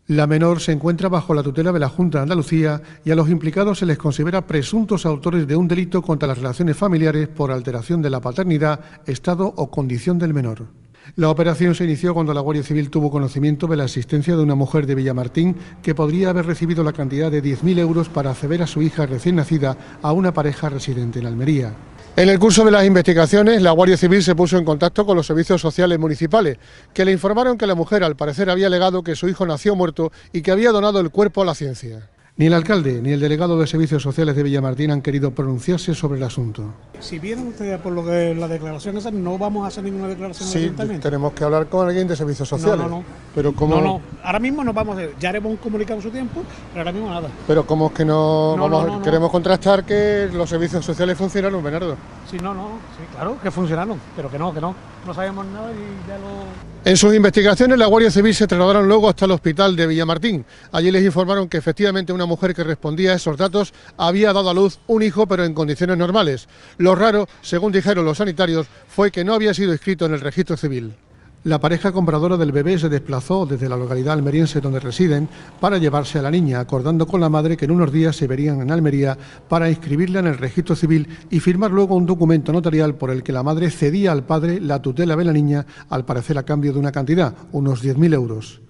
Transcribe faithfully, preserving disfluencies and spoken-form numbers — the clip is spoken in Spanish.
La menor se encuentra bajo la tutela de la Junta de Andalucía y a los implicados se les considera presuntos autores de un delito contra las relaciones familiares por alteración de la paternidad, estado o condición del menor. La operación se inició cuando la Guardia Civil tuvo conocimiento de la existencia de una mujer de Villamartín que podría haber recibido la cantidad de diez mil euros para acceder a su hija recién nacida a una pareja residente en Almería. En el curso de las investigaciones, la Guardia Civil se puso en contacto con los servicios sociales municipales, que le informaron que la mujer al parecer había alegado que su hijo nació muerto y que había donado el cuerpo a la ciencia. Ni el alcalde ni el delegado de Servicios Sociales de Villamartín han querido pronunciarse sobre el asunto. Si vieron ustedes por lo que la declaración esa, no vamos a hacer ninguna declaración. Sí, tenemos que hablar con alguien de Servicios Sociales. No, no, no. Pero ¿cómo? No, no, ahora mismo no vamos a hacer, ya haremos un comunicado en su tiempo, pero ahora mismo nada. Pero ¿cómo es que no, no, vamos, no, no queremos no. contrastar que los servicios sociales funcionaron, Bernardo? Sí, no, no, sí, claro, que funcionaron, pero que no, que no, no sabemos nada y ya lo... En sus investigaciones, la Guardia Civil se trasladaron luego hasta el hospital de Villamartín. Allí les informaron que efectivamente una mujer que respondía a esos datos había dado a luz un hijo, pero en condiciones normales. Lo raro, según dijeron los sanitarios, fue que no había sido inscrito en el registro civil. La pareja compradora del bebé se desplazó desde la localidad almeriense donde residen para llevarse a la niña, acordando con la madre que en unos días se verían en Almería para inscribirla en el registro civil y firmar luego un documento notarial por el que la madre cedía al padre la tutela de la niña, al parecer a cambio de una cantidad, unos diez mil euros.